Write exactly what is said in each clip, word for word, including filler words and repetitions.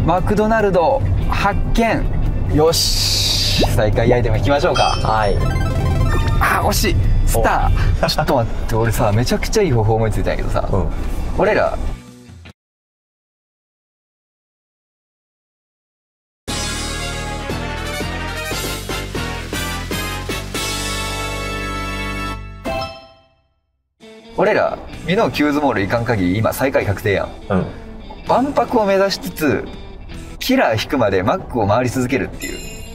マクドナルド発見。よし、再開アイテムいきましょうか。 はい。 あ、惜しい。スター。ちょっと待って、俺さめちゃくちゃいい方法思いついたんやけどさ、うん、俺ら俺らミノキューズモール行かん限り今最下位確定やん。うん。万博を目指しつつキラー引くまでマックを回り続けるっていう。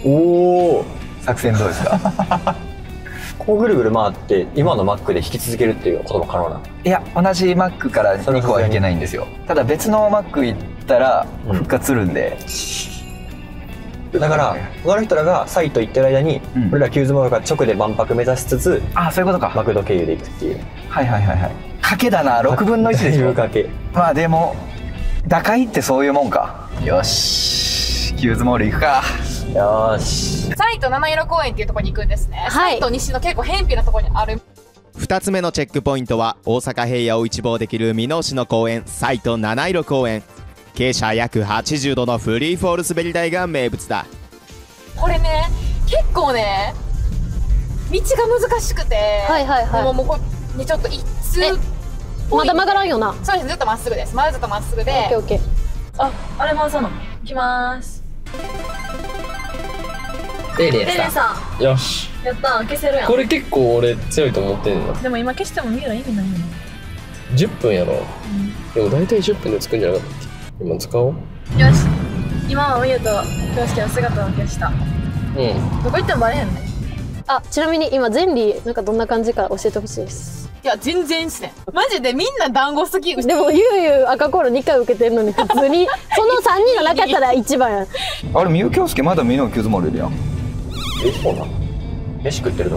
おお。作戦どうですか？ こうぐるぐる回って今のマックで引き続けるっていうことも可能な？ いや、同じマックからにこは引けないんですよ。ただ別のマック行ったら復活するんで、 うん、だから他の人らがサイト行ってる間に、うん、俺らキューズモールから直で万博目指しつつ、 ああそういうことか、 マクド経由で行くっていう。はいはいはいはい。 賭けだな。ろくぶんのいちでしょ。 賭け。 まあでも打開ってそういうもんか。よし、キューズモール行くか。 よし。 サイト七色公園っていうところに行くんですね。はい、サイト西の結構偏僻なところにある。 ふたつめのチェックポイントは大阪平野を一望できる箕面市の公園、サイト七色公園。傾斜約はちじゅうどのフリーフォール滑り台が名物だ。 これね、結構ね道が難しくて、はいはいはい、もうもうこれねちょっと一通まだ曲がらんよな。 そうです、ずっとまっすぐです。まだずっとまっすぐで。 オッケーオッケー。 あ、あれ回さな。行きまーす。 レイレイやった。 よし。 やったー、消せるやん。 これ結構俺強いと思ってんの。 でも今消しても見えない意味ないよね。 じゅっぷんやろ。うん、でも大体じゅっぷんでつくんじゃなかったっけ。今使おう。 よし。今はミユと陽介の姿を消した。うん。どこ行ってもバレへんね。 あ、ちなみに今ゼンリーなんかどんな感じか教えてほしいです。 いや全然ですね。マジでみんな団子好き。 でもゆうゆう赤コールにかい受けてるのに普通にそのさんにんがなかったら一番や。 あれみゆきょうすけまだミノキューズモールいるやん。 え、そうな。飯食ってるの？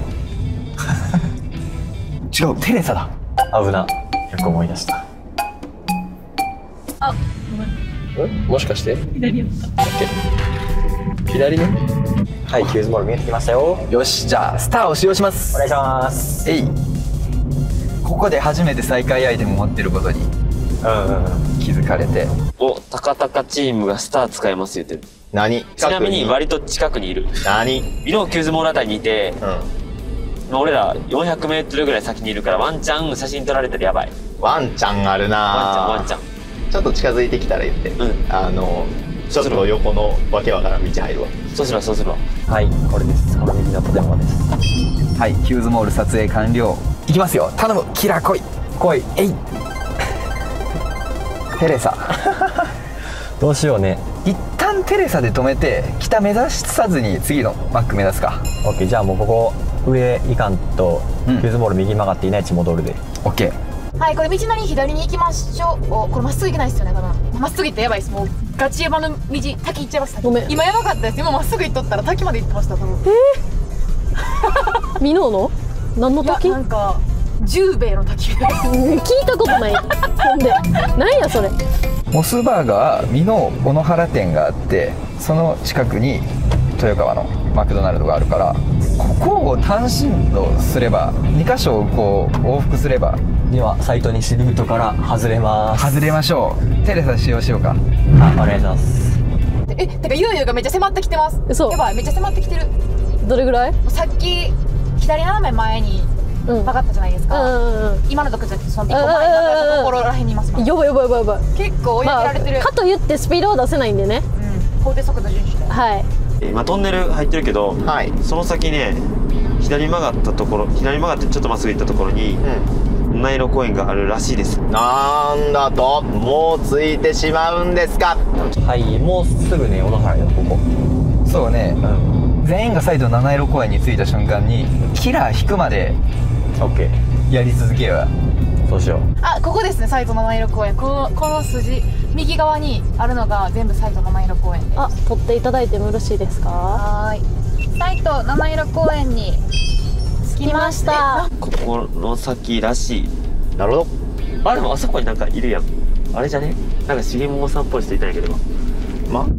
違う、テレサだ。 危な。よく思い出した。 あ、ごめん。 ん？もしかして？ 左やった。 オッケー。左ね。 はい、キューズモール見えてきましたよ。 よし、じゃあスターを使用します。 お願いします。 えい。ここで初めて再開アイテム持ってることに気づかれて、 お、タカタカチームがスター使えます言ってる。 何？ ちなみに割と近くにいる。 何？ ミノキューズモールあたりにいて、うん、俺らよんひゃくメートルぐらい先にいるからワンチャン写真撮られたらやばい。 ワンチャンあるな。 ワンチャンワンチャン。ちょっと近づいてきたら言って、うん、あのちょっと横のわけわからん道入るわ。 そうするわそうするわ。 はい、これです。この右の建物です。 はい、キューズモール撮影完了。いきますよ。頼む、キラー来い来い。えい。テレサ。 どうしようね。 一旦テレサで止めて北目指さずに次のマック目指すか。 オッケー、じゃあもうここ上行かんと、うん、キューズモール右曲がっていない地戻るで。 オッケー。はい、これ道なり左に行きましょう。お、これまっすぐ行けないですよね。多分まっすぐ行ってやばいです。もうガチヤバの道、滝行っちゃいます。ごめん、今やばかったです。今まっすぐ行っとったら滝まで行ってました多分。えーミノの何の滝？ なんか十兵衛の滝。 聞いたことない。ほんで何やそれ。 モスバーガーミノ小野原店があって、その近くに豊川のマクドナルドがあるから、ここを単身度すればにか所をこう往復すれば。 ではサイト西ルートから外れます。 外れましょう。テレサ使用しようか。 あ、お願いします。 え、てかゆうゆうがめっちゃ迫ってきてます。 そう、 やばい、めっちゃ迫ってきてる。 どれぐらい？ さっき左斜め前に曲がったじゃないですか。うん、今のとこじゃなくてそのいっこまえのところらへんにいます。 やばいやばいやばいやばい。 結構追い上げられてる、まあ、 かと言ってスピードを出せないんでね。 うん、法定速度遵守で。 はい。 今トンネル入ってるけど、はい、その先ね左曲がったところ、左曲がってちょっとまっすぐ行ったところに、うん、七色公園があるらしいです。 なんだと、もうついてしまうんですか。 はい、もうすぐね小野原よここ。 そうね、うん、全員が再度七色公園に着いた瞬間にキラー引くまで OK やり続けよう。 そうしよう。 あ、ここですね、サイト七色公園。このこの筋右側にあるのが全部サイト七色公園です。 あ、撮っていただいてもよろしいですか？ はい。サイト七色公園に着きました。 ここの先らしい。 なるほど。 あ、でもあそこになんかいるやん。あれじゃね？なんか重桃さんっぽい人いたんやけど。ま。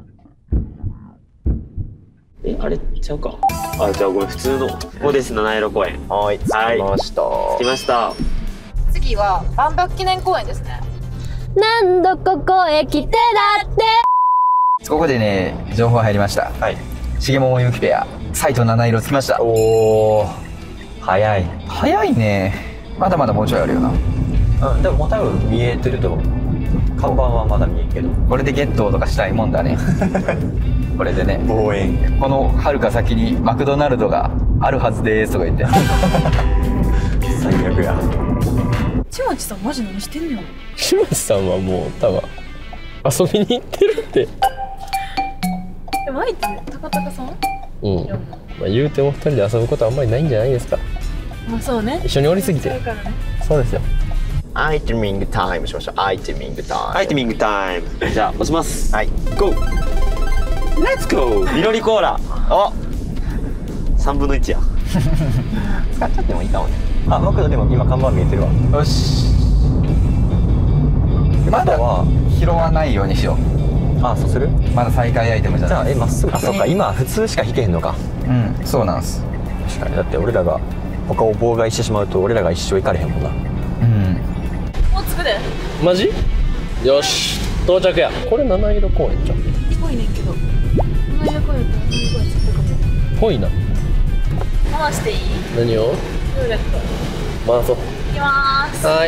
え、あれちゃうか。あ、じゃあごめん、普通の。ここです、七色公園。 はい、着きました。 着きました。 次は万博記念公園ですね。 何度ここへ来てだってここでね情報入りました。はい。重桃ゆきペアサイトなな色つきました。おお早い早いね。まだまだもうちょいあるよな。 うん、でももう多分見えてると思う。看板はまだ見えんけど、 これでゲットとかしたいもんだね。これでね、 望遠。 このはるか先にマクドナルドがあるはずですとか言って。 最悪や。 ちまちさんマジ何してんの？ ちまちさんはもう多分遊びに行ってるって。 でも相手高高さん？ うん。まあ言うても二人で遊ぶことはあんまりないんじゃないですか。 まあそうね。 一緒におりすぎて。 そうからね。 そうですよ。 アイテミングタイムしましょう。アイテミングタイム。 アイテミングタイム。じゃあ押します。 はい。 ゴー。レッツゴー。緑コーラ。あ。三分の一や。 使っちゃってもいいかもね。あ、マクドでも今看板見えてるわ。 よし。まだは拾わないようにしよう。 あ、そうする？ まだ再開アイテムじゃない。 じゃあえまっすぐ。あ、そうか。今普通しか引けへんのか。 うん、そうなんす。 確かに。だって俺らが他を妨害してしまうと俺らが一生行かれへんもんな。 うん。 もう着くで。 マジ？よし到着や。これ七色公園じゃん。 ぽいねんけど。七色公園と七色公園つってかも。 ぽいな。 回していい？ 何を？ ルーレット。 回そう。 いきまーす。 はい。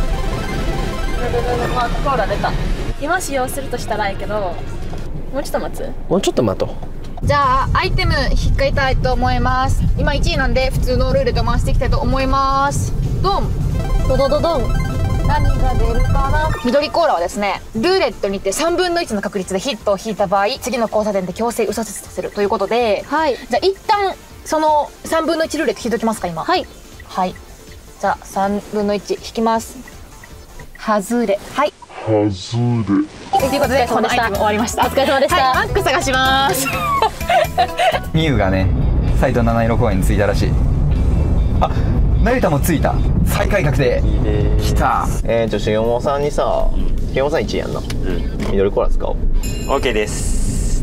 マークコーラ出た。今使用するとしたらいいけど、もうちょっと待つ？ もうちょっと待とう。 じゃあアイテム引っかけたいと思います。今いちいなんで普通のルーレット回していきたいと思います。ドンドドドドン。何が出るかな。緑コーラはですね、ルーレットにてさんぶんのいちの確率でヒットを引いた場合、次の交差点で強制右折させるということで、はい、じゃあ一旦そのさんぶんのいちルーレット引いときますか今。はいはい。じゃあさんぶんのいち引きます。外れ。はい。外れ。ということでこのアイテム終わりました。お疲れ様でした。はい、マック探します。 ミユがね、サイト七色公園に着いたらしい。あ、成田も着いた。再開確定。来た。 えーと、重桃さんにさ、重桃さんいちいやんな。うん。緑コーラ使おう。 オッケーです。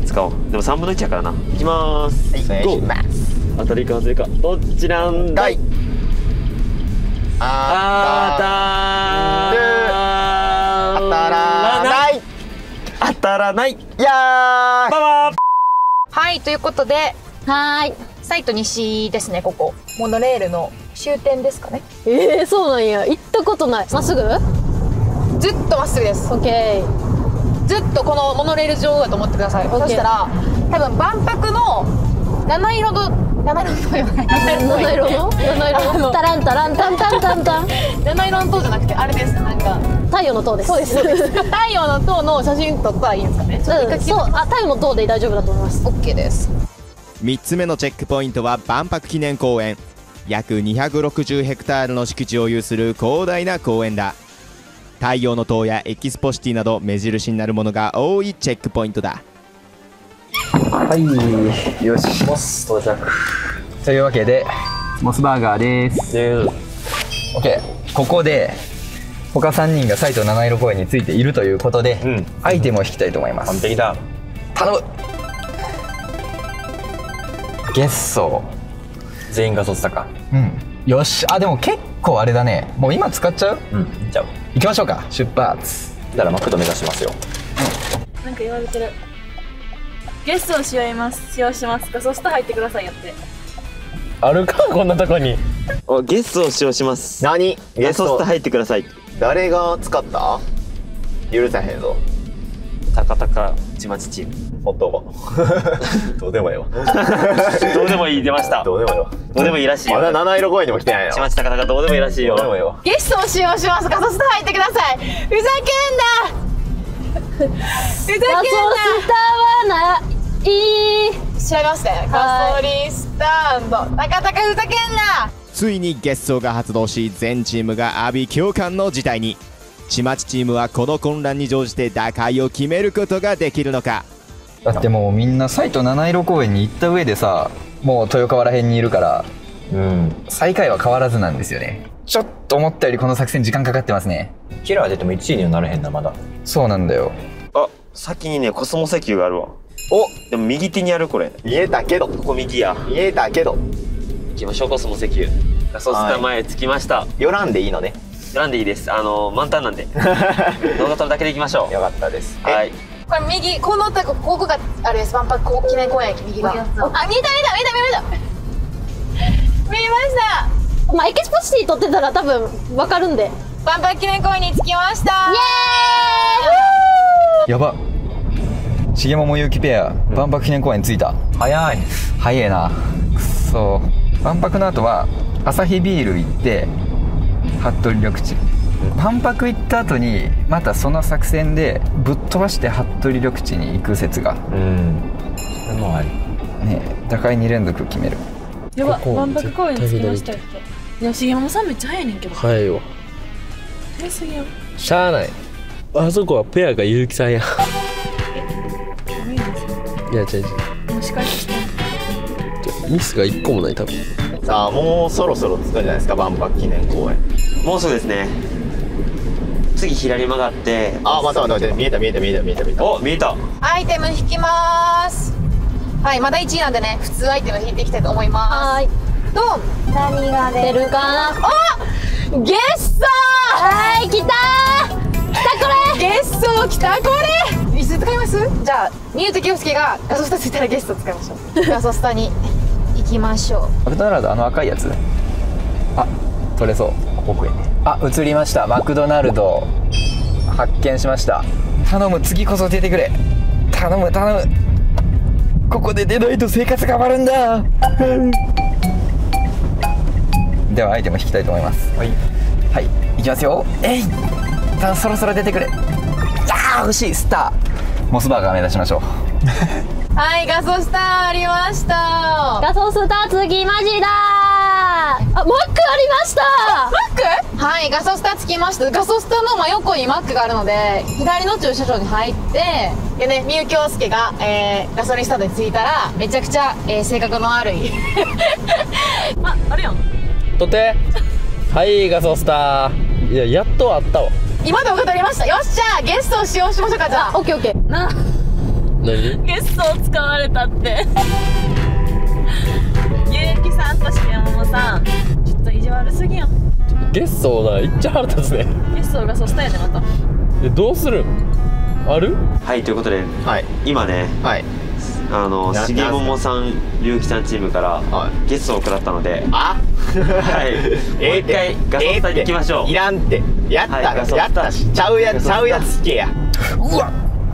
使おう。でもさんぶんのいちやからな。いきまーす。 はい、お願いします。 当たりか外れか。どっちなんだい。あたー。当たらない。当たらない。いやー。ババー。 はい、ということで、はーい。サイト西ですね、ここ。モノレールの終点ですかね。 えー、そうなんや。行ったことない。まっすぐ？ ずっとまっすぐです。 オッケー。 ずっとこのモノレール上だと思ってください。そしたら、多分万博の七色の七色の塔じゃない。 七色の七色のタランタランタンタンタンタン。 七色の塔じゃなくてあれです。なんか太陽の塔です。 そうですそうです。太陽の塔の写真撮ったらいいんですかね。 うん、そう。あ、太陽の塔で大丈夫だと思います。 オッケーです。 みっつめのチェックポイントは万博記念公園。約にひゃくろくじゅうヘクタールの敷地を有する広大な公園だ。太陽の塔やエキスポシティなど目印になるものが多いチェックポイントだ。 はい、よし。モス到着。というわけでモスバーガーです。OK。ここで他さんにんがサイト七色公園についているということで、うん、アイテムを引きたいと思います。 完璧だ。 頼む。ゲッソー。 全員がそったか。 うん。よし。あ、でも結構あれだね。もう今使っちゃう？ うん。じゃあ行きましょうか。出発。 だからマクド目指しますよ。 うん、なんか言われてる。ゲストを使用します使用しますが、そしたら入ってくださいよって。 あるかこんなとこに。 お、ゲストを使用します。 何？ ゲスト。そしたら入ってください。 誰が使った？許さへんぞ。 タカタカちまちチーム。 ほっとこどうでもいいわ。 どうでもいい出ました。 どうでもいいわ。 どうでもいいらしいよ。 まだ七色公園にも来てないよ。 ちまちタカタカどうでもいいらしいよ。 どうでもいいわ。 ゲストを使用しますが、そしたら入ってください。ふざけんな。ふざけんな。 ないい。 調べますね。ガソリンスタンド。タカタカふざけんな。 ついにゲストが発動し、全チームが阿鼻教官の事態に。ちまちチームはこの混乱に乗じて打開を決めることができるのか。 だってもうみんなサイト七色公園に行った上でさ、もう豊川ら辺にいるから、うん、最下位は変わらずなんですよね。ちょっと思ったよりこの作戦時間かかってますね。 キラー出てもいちいにはなれへんな、まだ。 そうなんだよ。 あ、先にねコスモ石油があるわ。お、でも右手にあるこれ。 見えたけど。 ここ右や。 見えたけど。 行きましょうコスモ石油。ガソスタ前着きました。 寄らんでいいのね。 寄らんでいいです。あの満タンなんで。動画撮るだけで行きましょう。 よかったです。 はい。 これ右、このここがあれです。万博記念公園駅右が。あ、見えた見えた見えた見えた見えた。見えました。 まあエキスポシティ撮ってたら多分わかるんで。 万博記念公園に着きました。イエーイ。やば。重桃ゆうきペア、万博記念公園着いた。 早い。 早いな。くそ。万博の後はアサヒビール行って服部緑地。万博行った後にまたその作戦でぶっ飛ばして服部緑地に行く説が。 うん。それもあり。 ねえ、高いに連続決める。 やば、万博公園着きましたって。いや、重桃さんめっちゃ早いねんけど。 早いわ。 早すぎよ。 しゃあない。あそこはペアがゆうきさんや。いや、違う違う。 もしかして。 ミスが一個もない、多分。 さあ、もうそろそろ着くんじゃないですか、万博記念公園。 もうすぐですね。次左曲がって。 あ、待って待って待って、見えた見えた見えた見えた見えた。 お、見えた。 アイテム引きます。はい、まだいちいなんでね、普通アイテム引いていきたいと思います。 はい。 ドン。何が出るかな。あ、ゲッソー。 はい、来たー。来たこれ。 ゲッソー来たこれ。いつ使います？じゃあ、ミュート清介がガソスタついたらゲスト使いましょう。ガソスタに行きましょう。 マクドナルド、あの赤いやつ。あ、取れそう。 奥へ。 あ、映りました。マクドナルド発見しました。頼む、次こそ出てくれ。頼む頼む。ここで出ないと生活が変わるんだ。ではアイテム引きたいと思います。はいはい、いきますよ。えい、さあそろそろ出てくれ。いやー、欲しい。スターモスバーガー目指しましょう。 はい、ガソスターありました。 ガソスタ次マジだー。あ、マックありました。 マック？はい、ガソスタ着きました。ガソスタの真横にマックがあるので、左の駐車場に入って、でね、みゆきょうすけが、えー、ガソリンスタンドに着いたら、めちゃくちゃ、えー、性格の悪い。 あ、あるやん。 とて。はい、ガソスター。いや、やっとあったわ。 今で分かりました。よっしゃ、ゲストを使用しましょうか、じゃあ。 オッケーオッケー。 な。 何？ ゲストを使われたって。ゆうきさんと重桃さん、ちょっと意地悪すぎやん。 ゲストな、いっちゃ腹立つね。 ゲストがガソスタやでまた。 え、どうする？ある？ はい、ということで、 はい。 今ね、 はい。 あのな重桃さん、龍樹さんチームからはいゲストを食らったので、 あ。 はい、もう一回ガソスタに行きましょう。 いらんって。やったはいガソスタやったし。ちゃうやつちゃうやつつけや。 うわ、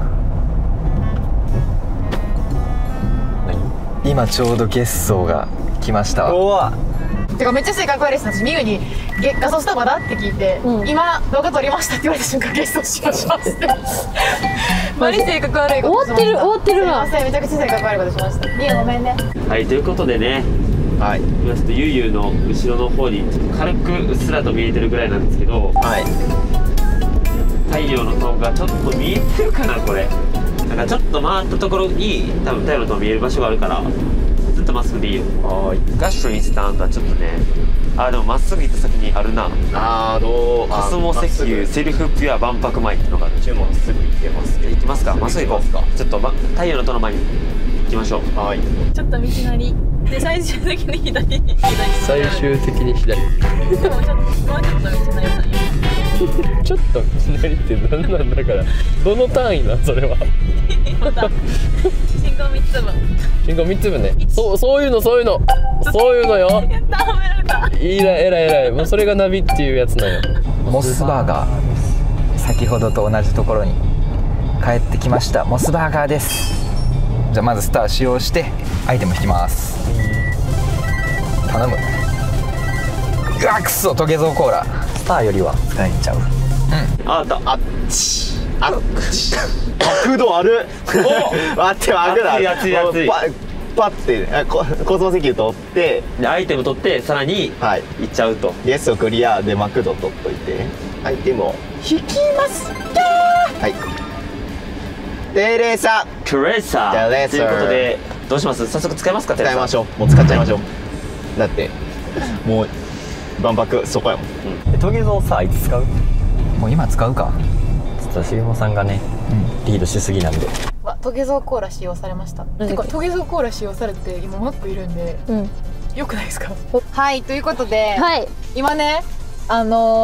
今ちょうどゲストが来ましたわ。 うわ。 てかめっちゃ性格悪いです。私ミユにゲガソスタまだって聞いて、うん、今動画撮りましたって言われた瞬間ゲストしましますってマジ性格悪いことしました。 終わってる終わってるな。 すいません、めちゃくちゃ性格悪いことしました。ミユごめんね。 はい、ということでね、 はい。 今ちょっとゆうゆうの後ろの方にちょっと軽くうっすらと見えてるぐらいなんですけど、 はい。 太陽の塔がちょっと見えてるかな、これ。なんかちょっと回ったところに多分太陽の塔見える場所があるから、ずっとまっすぐでいいよ。はい。ガッシュインスタントはちょっとね、あ、でもまっすぐ行った先にあるな。 あー、どう？ コスモ石油セルフピュア万博前ってのがある。 注文すぐ行けますけど。 行きますか。まっすぐ行こう。ちょっと、ま、太陽の塔の前に行きましょう。 はい。 ちょっと道なりで最終的に左左最終的に左。 でもちょっともうちょっと道なりなんや。 ちょっと道なりって何なんだから。どの単位なんそれは。 また信号みっつぶん。 信号みっつぶんね。そうそういうのそういうのそういうのよ。 やった、褒められた。 いいらえらいえらい。もうそれがナビっていうやつなんよ。 モスバーガー、先ほどと同じところに帰ってきました。モスバーガーです。じゃあまずスター使用してアイテム引きます。頼む。うわ、くそ、トゲゾウコーラ。スターよりは使えんちゃう。うん、 あった。 あっち。あっち。角度ある。お、待って待って。 熱い熱い熱い。 パッてあこコスモ石油取ってでアイテム取ってさらにはいいっちゃうと。 ゲストクリアでマクド取っといてアイテムを引きますはいテレサトレーサテレサーということでどうします？早速使いますか？ 使いましょう。もう使っちゃいましょう。だってもう万博そこやもん。 えトゲゾウさいつ使う？ もう今使うか。 ちょっと重桃さんがね、うん、リードしすぎなんで。 わ、トゲゾウコーラ使用されました。てかトゲゾウコーラ使用されて今マックいるんで、うん、よくないですか？はい、ということで、はい、今ねあの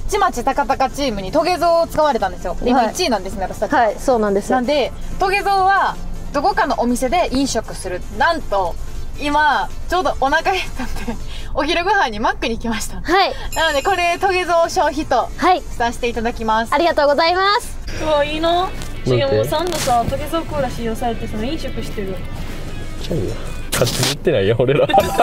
ちまち高々チームにトゲゾウを使われたんですよ。今いちいなんですね、私たち。 はい、そうなんですよ。 なんでトゲゾウはどこかのお店で飲食する。なんと今ちょうどお腹減ったんでお昼ご飯にマックに来ました。 はい。 なのでこれトゲゾウ消費とさせていただきます。 ありがとうございます。 うわ、いいな。しげもさんのさ、トゲゾウコーラ使用されてその飲食してる。 ちゃうや勝手に言ってないよ俺ら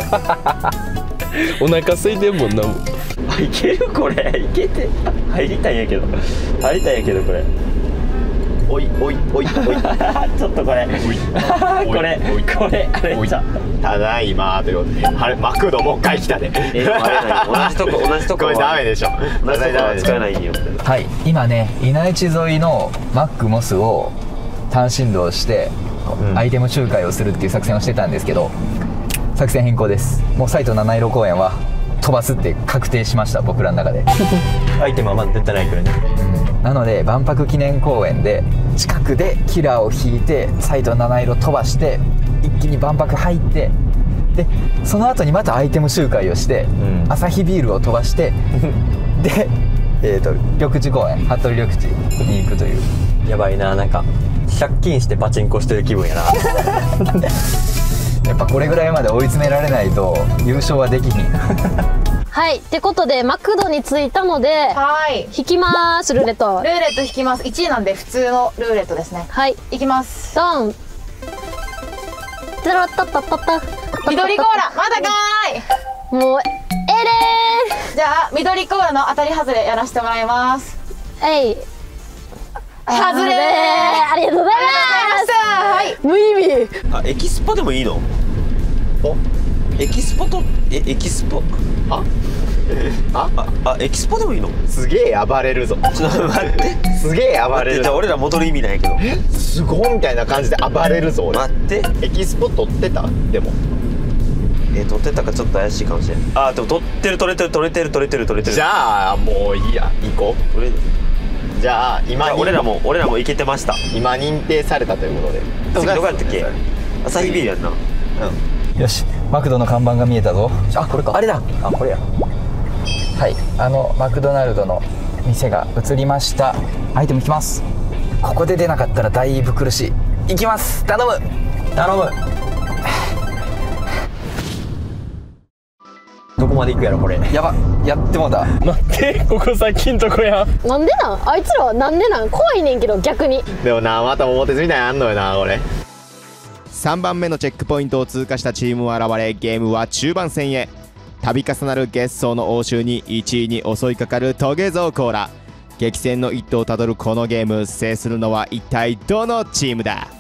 お腹空いてんもんな。 あ、いけるこれ。いけて入りたいんやけど入りたいんやけどこれ。 おいおいおいおいちょっとこれこれこれあれじゃただいまということで、あれマクドもう一回来たで。 え同じとこ同じとここれダメでしょ。 同じとこは使えないよ。 はい、今ね稲市沿いのマックモスを単振動してアイテム周回をするっていう作戦をしてたんですけど、作戦変更です。もうサイト七色公園は飛ばすって確定しました、僕らの中で。 アイテムはまだ出てないけどね、 うん、なので万博記念公園で近くでキラーを引いてサイト七色飛ばして一気に万博入って、でその後にまたアイテム周回をして、うん、アサヒビールを飛ばしてで、えーと緑地公園、服部緑地に行くという。 やばいな、なんか借金してパチンコしてる気分やなやっぱこれぐらいまで追い詰められないと優勝はできひんはい、ってことでマクドに着いたので、はい、引きますルーレット。 ルーレット引きます。いちいなんで普通のルーレットですね。はい、いきます。 ドン。ゼロタタタタ。 緑コーラ、まだかーい。もうえれー。じゃあ緑コーラの当たり外れやらせてもらいます。 えい。 外れー。 ありがとうございます。はい、無意味。 あ、エキスポでもいいの？エキスポとえエキスポああああエキスポでもいいの？ すげえ暴れるぞ。 ちょっと待って。 すげえ暴れる。 じゃあ俺ら戻る意味ないけど。 すごいみたいな感じで暴れるぞ俺。 待って。 エキスポ取ってた？でもえー、取ってたかちょっと怪しいかもしれない。あーでも取ってる取れてる取れてる取れてる取れてる。 じゃあもういいや、行こう。取れる。じゃあ今俺らも俺らもいけてました。 今認定されたということで。 次どこやったっけ？アサヒビールやんな。 うん。よし、マクドの看板が見えたぞ。あ、これか。あれだ。あ、これや。はい、あのマクドナルドの店が映りました。アイテムいきます。ここで出なかったらだいぶ苦しい。いきます。頼む頼む。 どこまで行くやろこれ。 やば、やってもうた。 待って、ここ先んとこや。 なんでなん、あいつらはなんでなん、怖いねんけど逆に。 でもな、また表みたいなのあんのよなこれ。 さんばんめのチェックポイントを通過したチームは現れ、ゲームは中盤戦へ。度重なる月相の応酬にいちいに襲いかかるトゲゾウコーラ。激戦の一途をたどるこのゲーム、制するのは一体どのチームだ？